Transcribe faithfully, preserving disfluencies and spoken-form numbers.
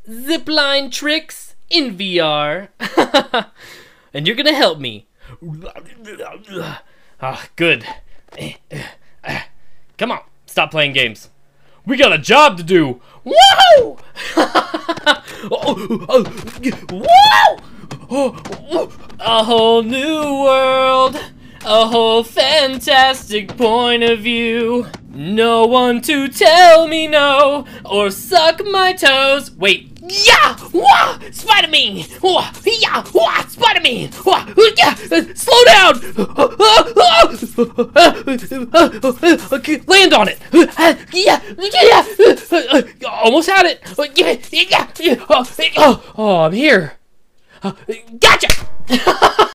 zipline tricks in V R. And you're gonna help me. Ah, good. Come on, stop playing games. We got a job to do. Whoa! Whoa! A whole new world. A whole fantastic point of view. No one to tell me no or suck my toes. Wait. Yeah! Wah! Spider-Man! Wah! Yeah! Wah! Spider-Man! Wah! Yeah! Slow down! Okay, land on it! Yeah! Yeah! Almost had it! Yeah! Yeah! Oh, I'm here! Gotcha!